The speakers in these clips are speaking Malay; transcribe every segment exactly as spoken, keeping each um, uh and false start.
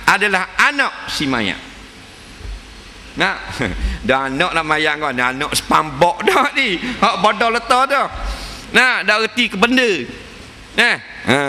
adalah anak si mayat. Nah, dah anak nak mayang kau, dah anak spambok dah ni. Hak bodoh letak dah. Nah, dah erti ke benda. Nah, ha.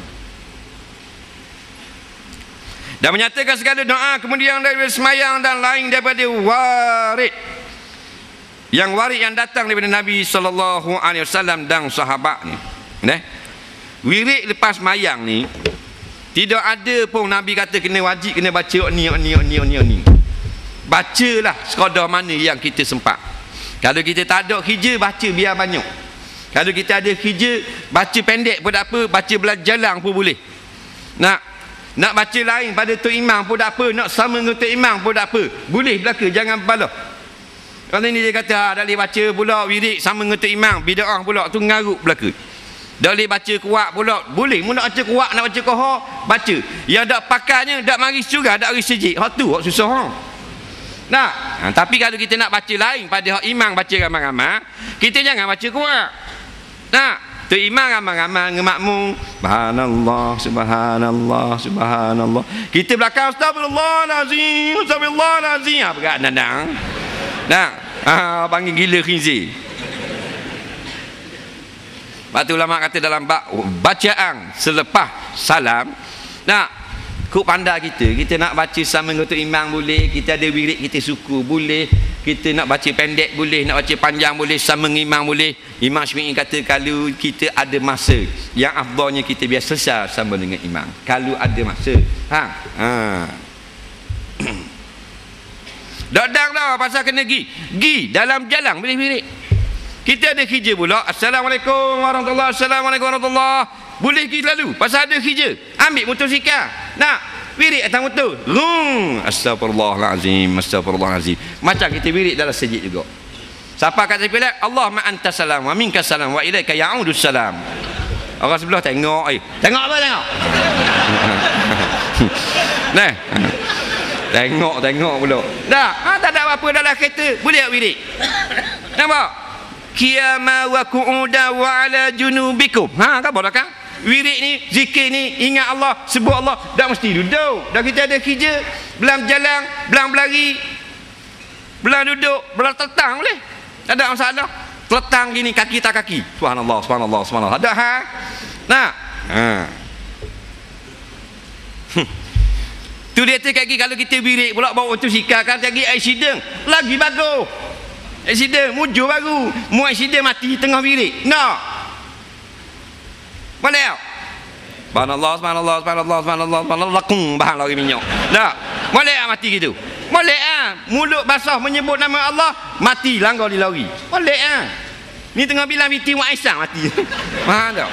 Dan menyatakan segala doa kemudian daripada semayang dan lain daripada warid. Yang warid yang datang daripada Nabi sallallahu alaihi wasallam dan sahabat ni. Nah. Wirid lepas mayang ni tidak ada pun Nabi kata kena wajib kena baca ni ni ni ni ni. Bacalah sekadar mana yang kita sempat. Kalau kita tak ada hijau, baca biar banyak. Kalau kita ada hijau, baca pendek pun tak apa, baca belajalang pun boleh. Nak nak baca lain pada Tok Imam pun tak apa, nak sama dengan Tok Imam pun tak apa. Boleh belaka, jangan balah. Kalau ni dia kata, ah, dah boleh baca pula wirid sama dengan Tok Imam, bid'ah pula, tu ngaruk belaka. Dah boleh baca kuat pula, boleh. Mu nak baca kuat, nak baca kohor, baca. Yang tak pakainya, tak mari surah, tak mari sejik. Hak tu, hak susah. Ha? Nah, ha, tapi kalau kita nak baca lain pada hak imam baca ramai-ramai, kita jangan baca kuat. Nah, tu imam ramai-ramai dengan makmum, subhanallah, subhanallah, subhanallah. Kita belakang astagfirullahalazim, astagfirullahalazim. Apa kat nandang? Nah, ah, panggil gila khinzir. Batu ulama kata dalam bacaan selepas salam, nah, kuk pandai kita, kita nak baca sama dengan Tok Imam boleh, kita ada wirid kita suku boleh, kita nak baca pendek boleh, nak baca panjang boleh, sama dengan imam boleh. Imam Syafi'i kata kalau kita ada masa, yang afdalnya kita biar selesai sama dengan imam. Kalau ada masa, ha, ha. Dadang dah pasal kena gi, gi dalam jalan boleh wirid. Kita ada hijau pula, assalamualaikum warahmatullahi, assalamualaikum warahmatullahi. Boleh pergi lalu pasal ada hijau. Ambil motosikal. Nak wirid atas motor. Rum. Astagfirullahalazim, astagfirullahalazim. Macam kita wirid dalam sejid juga. Siapa kata pilih? Allahumma antas salam wa minkas salam wa ilaika ya'udus salam. Orang sebelah tengok, eh. Tengok apa tengok? Nah. Tengok, tengok pula. Dah, ha, tak ada apa-apa dalam kereta. Boleh tak wirid? Nampak? Qiyama wa qu'uda wa ala junubikum. Ha, apa dah kan? Wirid ni, zikir ni, ingat Allah, sebut Allah, dah mesti duduk. Dah kita ada kerja, belang jalan, belang berlari, belang duduk, belang tertang boleh. Tak ada masalah. Tertang gini, kaki tak kaki. Subhanallah, subhanallah, subhanallah. Ada ha? Nah. Ha. Hm. Tu dia tu kaki kalau kita wirid pula bawa tu sikakan lagi accident, lagi bagus. Accident mujur baru, mu accident mati tengah wirid. Nak. Boleh tak? Subhanallah, subhanallah, subhanallah, subhanallah, subhanallah, lakum bahan lagi minyak. Tak? Boleh tak mati gitu? Boleh ah. Mulut basah menyebut nama Allah, mati langgar di lari. Boleh ah. Ni tengah bilang biti Mak Aisyah mati. Faham tak?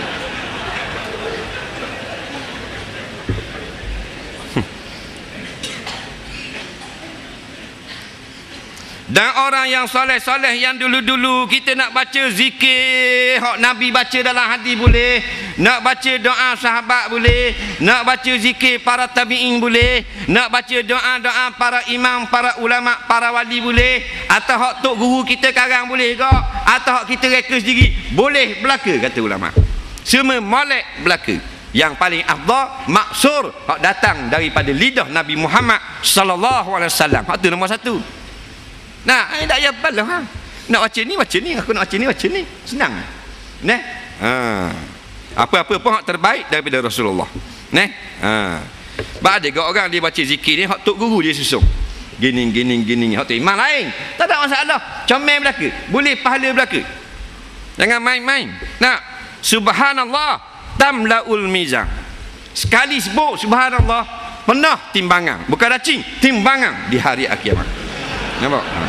Dan orang yang soleh-soleh yang dulu-dulu kita nak baca zikir hak Nabi baca dalam hadis boleh, nak baca doa sahabat boleh, nak baca zikir para tabi'in boleh, nak baca doa-doa para imam, para ulama, para wali boleh, atau hak tok guru kita karang boleh ke, atau hak kita reka sendiri boleh belaka kata ulama. Semua molek belaka. Yang paling afdal maksur hak datang daripada lidah Nabi Muhammad sallallahu alaihi wasallam. Hak tu nombor satu. Nah, ai tak payah balah ha. Nak baca ni baca ni, aku nak baca ni baca ni. Senang. Neh. Ha. Apa-apa pun hak terbaik daripada Rasulullah. Neh. Ha. Ba ada gak orang dia baca zikir ni hak tok guru dia susung. Gini gini gini hak tu imam lain. Tak ada masalah. Comel belaka. Boleh pahala belaka. Jangan main-main. Nah, subhanallah tamlaul mizan. Sekali sebut subhanallah penuh timbangan. Bukan racing, timbangan di hari kiamat. Nampak? Ha.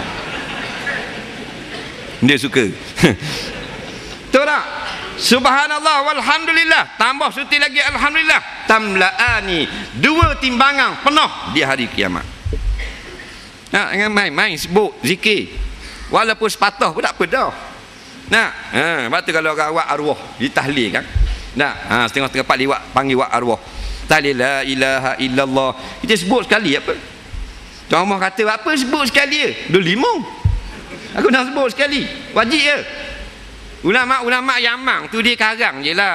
Dia suka. Tahu tak? Subhanallah walhamdulillah. Tambah suti lagi alhamdulillah. Tamla'ani. Dua timbangan penuh di hari kiamat. Nah, jangan main-main sebut zikir. Walaupun sepatah pun tak apa dah. Nah, ha, lepas tu kalau orang awak arwah ditahlil kan. Nah, ha, setengah-setengah pak liwat panggil wak arwah. Tahlil la ilaha illallah. Kita sebut sekali apa? Tuan Omah kata apa sebut sekali ya? Dua lima. Aku nak sebut sekali. Wajib ya. Ulama-ulama Yaman tu dia karang je lah.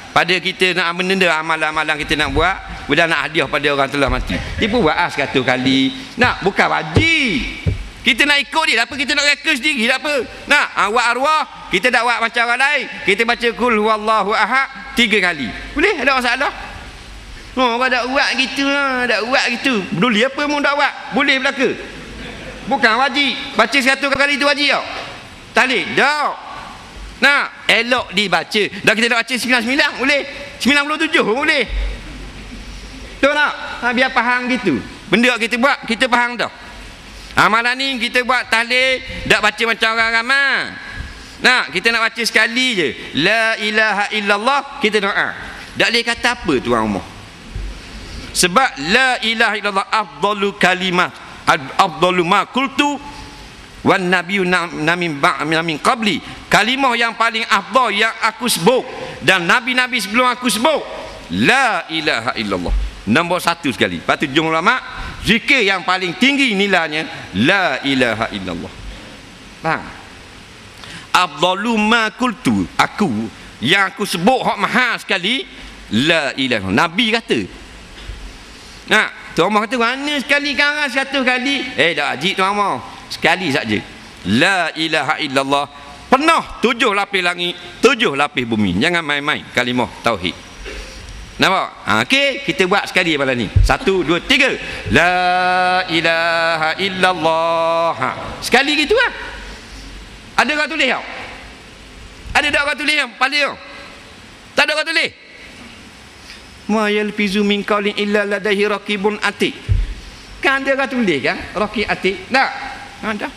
pada kita nak menenda amalan-amalan kita nak buat, bila nak hadiah pada orang telah mati. Dia pun buat ah seratus kali. Nak bukan wajib. Kita nak ikut dia, apa kita nak reka sendiri, tak apa. Nak awak arwah, kita tak buat macam orang lain. Kita baca kul huwallahu ahad tiga kali. Boleh? Ada masalah? Oh, orang tak buat gitu lah, tak buat gitu. Peduli apa mu tak buat? Boleh belaka. Bukan wajib. Baca seratus kali itu wajib tak? Tak boleh. Tak. Nak elok dibaca. Dah kita nak baca sembilan puluh sembilan boleh. sembilan puluh tujuh pun boleh. Betul tak? Ha, biar faham gitu. Benda kita buat, kita faham dah. Amalan ni kita buat tahlil, tak baca macam orang ramai. Nak, kita nak baca sekali je. La ilaha illallah, kita doa. Tak boleh kata apa tuan rumah. Sebab la ilaha illallah afdalu kalimat, afdalu ma qultu wan nabiyyu namin min qabli. Kalimah yang paling afdal yang aku sebut dan nabi-nabi sebelum aku sebut, la ilaha illallah. Nombor satu sekali. Lepas tu jumlah ulama, zikir yang paling tinggi nilainya la ilaha illallah. Faham? Afdalu ma qultu, aku yang aku sebut hak mahal sekali la ilaha. Nabi kata. Nah, tuan Amah kata mana sekali karang satu kali. Eh dah ajik tuan Amah. Sekali saja. La ilaha illallah. Penuh tujuh lapis langit, tujuh lapis bumi. Jangan main-main kalimah tauhid. Nampak? Ha, okey, kita buat sekali malam ni. Satu, dua, tiga. La ilaha illallah. Ha, sekali gitu lah. Ada orang tulis tak? Ada tak orang tulis yang paling tak? Tak ada orang tulis? Ma yalfizu min qawlin illa ladaihi raqibun atid. Kan ada orang tulis kan? Raqib atid. Tak? Ada.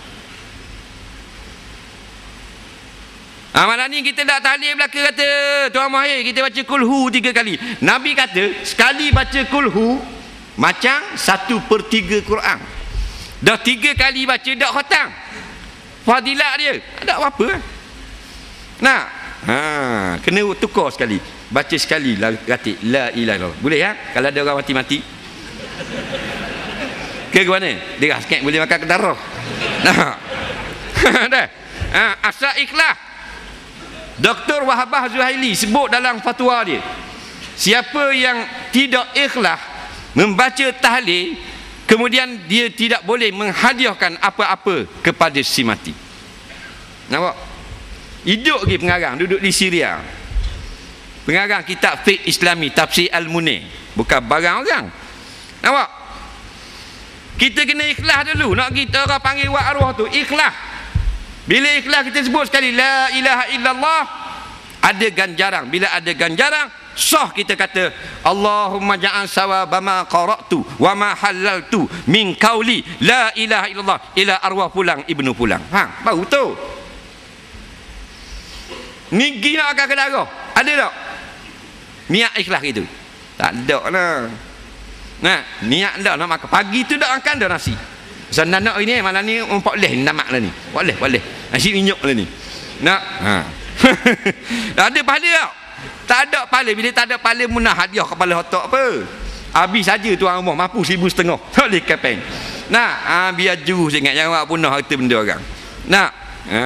Ha, malam ni kita tak tahlil belaka kata Tuan Mahir kita baca kulhu tiga kali. Nabi kata sekali baca kulhu macam satu per tiga Quran. Dah tiga kali baca dak khatam. Fadilat dia tak apa-apa. Nah, ha, kena tukar sekali. Baca sekali kata la ilaha illallah. Boleh ya? Kalau ada orang mati-mati. Ke mana? Dia sikit boleh makan kedarah. Nah. Dah. Ha, asal ikhlas. Doktor Wahabah Zuhaili sebut dalam fatwa dia, siapa yang tidak ikhlas membaca tahlil, kemudian dia tidak boleh menghadiahkan apa-apa kepada si mati. Nampak? Hidup lagi pengarang duduk di Syria, pengarang kitab fiqh Islami Tafsir Al-Munir, bukan barang orang. Nampak? Kita kena ikhlas dulu. Nak kita orang panggil wa arwah tu ikhlas. Bila ikhlas kita sebut sekali la ilaha illallah, ada ganjaran. Bila ada ganjaran, sah kita kata Allahumma ja'al sawaba ma qara'tu wa ma halaltu min qauli la ilaha illallah ila arwah pulang ibnu pulang. Ha, baru tu. Ni gila akan ke darah. Ada tak? Niat ikhlas itu. Tak ada lah. Nah, niat dah nak makan. Pagi tu dah makan dah nasi. So nak ini malam ni empat leh namak lah ni. Boleh, boleh. Nasi minyak lah ni. Nak. Ha. Ada pahala tak? Tak ada pahala. Bila tak ada pahala munah hadiah kepala otak apa? Habis saja tuan rumah mampu seribu setengah. Tak boleh kepeng. Nak, ha, biar juru sangat jangan buat punah harta benda orang. Nak. Ha.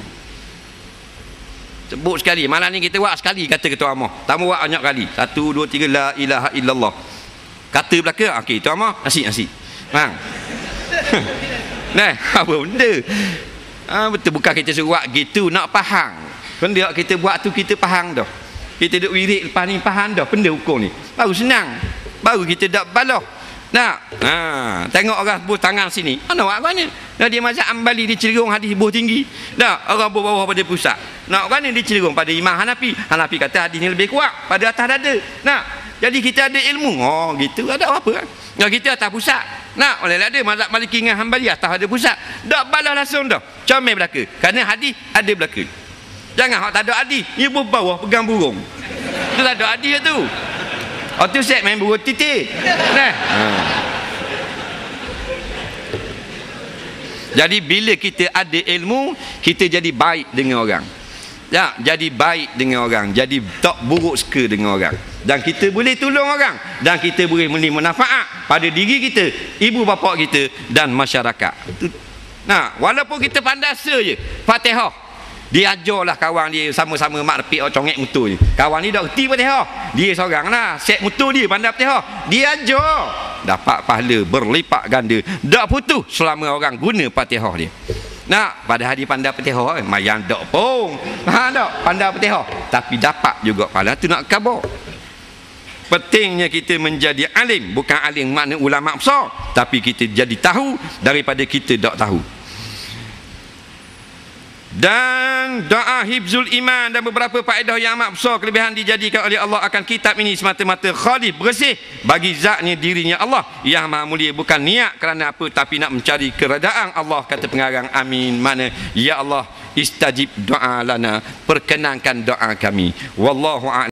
Sebut sekali. Malam ni kita buat sekali kata ketua amah. Tak mau buat banyak kali. Satu, dua, tiga la ilaha illallah. Kata belaka. Okey, tuan amah nasi nasi. Faham? Nah, apa benda? Ha, betul bukan kita suruh gitu nak faham. Benda kita buat tu kita faham dah. Kita duk wirid lepas ni faham dah benda hukum ni. Baru senang. Baru kita dak balah. Nak. Ha, tengok orang buh tangan sini. Mana buat mana? Nah dia mazhab Ambali dia cenderung hadis buh tinggi. Dak orang buh bawah pada pusat. Nak mana dia cenderung pada Imam Hanafi. Hanafi kata hadis ni lebih kuat pada atas dada. Nak. Jadi kita ada ilmu. Oh gitu ada apa kan? Nah kita atas pusat. Nak oleh ada mazhab Maliki dengan Hambali atas ada pusat. Tak balas langsung dah. Comel belaka. Kerana hadis ada belaka. Jangan hak tak ada hadis, dia pun bawah pegang burung. Itu tak ada hadis tu. Oh tu set main burung titik. Nah. Ha. Jadi bila kita ada ilmu, kita jadi baik dengan orang. Ya, jadi baik dengan orang, jadi tak buruk suka dengan orang. Dan kita boleh tolong orang dan kita boleh memberi manfaat pada diri kita, ibu bapa kita dan masyarakat. Nah, walaupun kita pandai saja Fatihah. Dia ajarlah kawan dia sama-sama mak repik congek mutu ni. Kawan ni dak reti Fatihah. Dia seorang lah set mutu dia pandai Fatihah. Dia ajar. Dapat pahala berlipat ganda. Dak putus selama orang guna Fatihah dia. Nak padahal dia pandai Fatihah, mayan dak pun. Ha dak pandai Fatihah, tapi dapat juga pahala tu nak khabar. Pentingnya kita menjadi alim, bukan alim makna ulama besar, tapi kita jadi tahu daripada kita tak tahu. Dan doa hifzul iman dan beberapa faedah yang amat besar kelebihan dijadikan oleh Allah akan kitab ini semata-mata khalif, bersih bagi zatnya dirinya Allah yang maha mulia, bukan niat kerana apa tapi nak mencari keredaan Allah. Kata pengarang amin, mana ya Allah istajib doa lana, perkenankan doa kami. Wallahu a'lam.